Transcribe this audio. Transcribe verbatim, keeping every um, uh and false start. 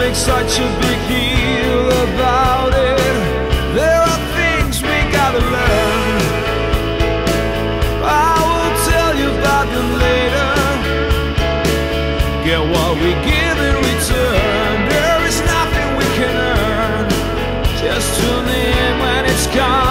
make such a big deal about it. There are things we gotta learn. I will tell you about them later. Get what we give in return. There is nothing we can earn. Just tune in when it's gone.